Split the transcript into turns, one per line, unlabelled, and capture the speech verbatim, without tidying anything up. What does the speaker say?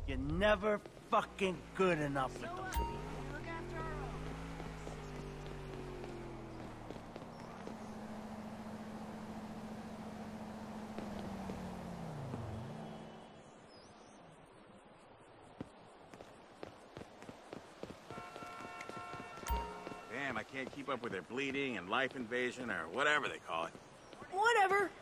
You're never fucking good enough with them.
Look after our own.
Damn, I can't keep up with their bleeding and life invasion or whatever they call it.
Whatever.